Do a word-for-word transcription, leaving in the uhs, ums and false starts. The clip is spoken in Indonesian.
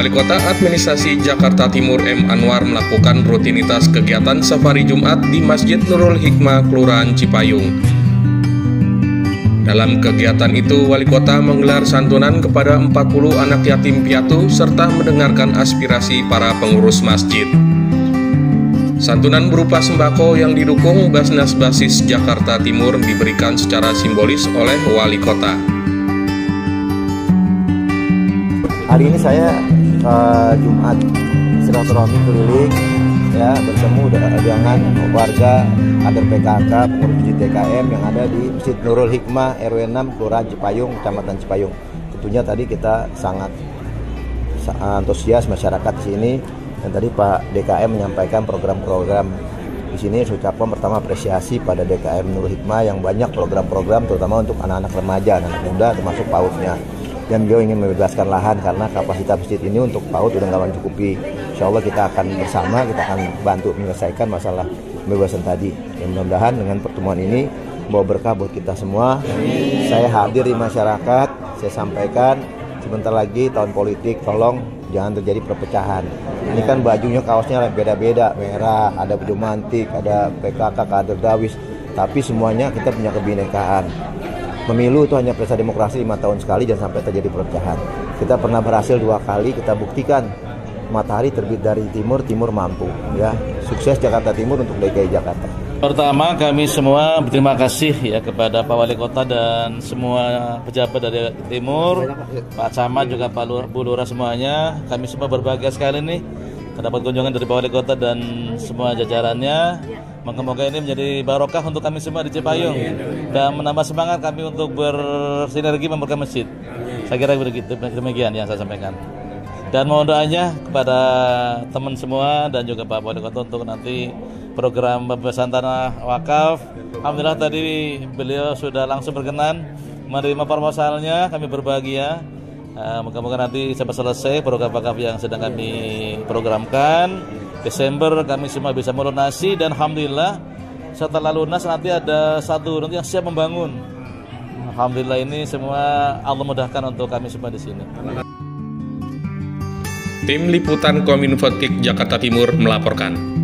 Wali Kota Administrasi Jakarta Timur M. Anwar melakukan rutinitas kegiatan safari Jumat di Masjid Nurul Hikmah, Kelurahan Cipayung. Dalam kegiatan itu, Wali Kota menggelar santunan kepada empat puluh anak yatim piatu serta mendengarkan aspirasi para pengurus masjid. Santunan berupa sembako yang didukung Basnas Basis Jakarta Timur diberikan secara simbolis oleh Wali Kota. Hari ini saya uh, Jumat silaturahmi keliling ya, bertemu dengan warga kader P K K pengurus D K M yang ada di Masjid Nurul Hikmah R W enam Kelurahan Cipayung, Kecamatan Cipayung. Tentunya tadi kita sangat antusias masyarakat di sini, dan tadi Pak D K M menyampaikan program-program di sini. Saya ucapkan pertama apresiasi pada D K M Nurul Hikmah yang banyak program-program terutama untuk anak-anak remaja, anak muda termasuk PAUD-nya. Dan beliau ingin membebaskan lahan karena kapasitas masjid ini untuk PAUD sudah nggak mencukupi. Insya Allah kita akan bersama, kita akan bantu menyelesaikan masalah pembebasan tadi. Dan mudah-mudahan dengan pertemuan ini bawa berkah buat kita semua. Amin. Saya hadir di masyarakat, saya sampaikan sebentar lagi tahun politik, tolong jangan terjadi perpecahan. Ini kan bajunya, kaosnya beda-beda, merah, ada baju mantik, ada P K K, kader Dawis, tapi semuanya kita punya kebinekaan. Pemilu itu hanya pesta demokrasi lima tahun sekali, jangan sampai terjadi perpecahan. Kita pernah berhasil dua kali, kita buktikan matahari terbit dari timur, timur mampu. Ya, sukses Jakarta Timur untuk D K I Jakarta. Pertama, kami semua berterima kasih ya kepada Pak Wali Kota dan semua pejabat dari Timur, Pak Camat juga Pak Bu Lurah semuanya. Kami semua berbahagia sekali nih mendapat kunjungan dari Pak Wali Kota dan semua jajarannya. Moga-moga ini menjadi barokah untuk kami semua di Cipayung dan menambah semangat kami untuk bersinergi memberkah masjid. Saya kira begitu, demikian yang saya sampaikan. Dan mohon doanya kepada teman semua dan juga Pak Wali Kota untuk nanti program pembebasan tanah wakaf. Alhamdulillah tadi beliau sudah langsung berkenan menerima proposalnya, kami berbahagia. Moga-moga nanti sampai selesai program wakaf yang sedang kami programkan. Desember kami semua bisa melunasi, dan alhamdulillah setelah lunas nanti ada satu nanti yang siap membangun. Alhamdulillah ini semua Allah mudahkan untuk kami semua di sini. Tim Liputan Kominfo Jakarta Timur melaporkan.